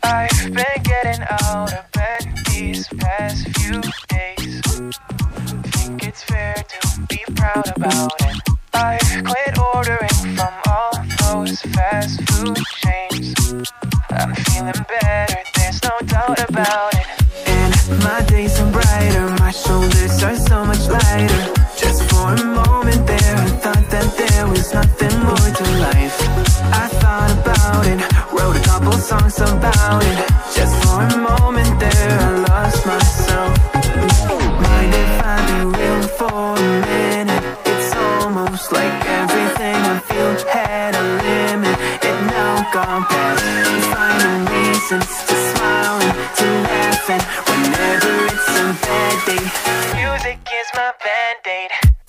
I've been getting out of bed these past few days. Think it's fair to be proud about it. I've quit ordering from all those fast food chains. I'm feeling better, there's no doubt about it. And my days are brighter, my shoulders are so much lighter. Just for a moment there, I thought that there was nothing more to life. I thought about it, wrote a couple songs about it. Just for a moment there, I lost myself. Mind if I be real for a minute? It's almost like everything I feel had a limit. It now gone past, finding reasons to smile and to laugh. And whenever it's a bad day, music is my band-aid.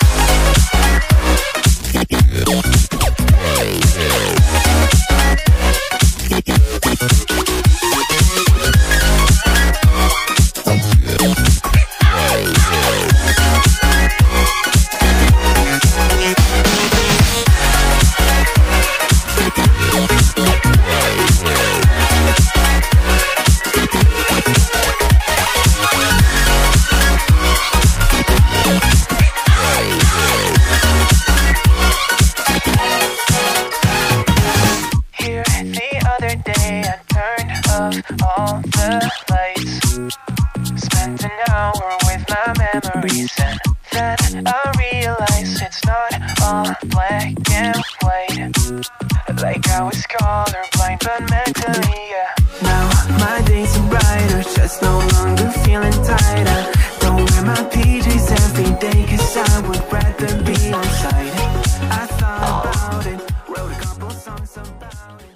All the lights, spent an hour with my memories, and then I realized it's not all black and white. Like I was colorblind, but mentally, yeah. Now my days are brighter, just no longer feeling tight. I don't wear my PJs every day, cause I would rather be on site. I thought about it, wrote a couple songs about it.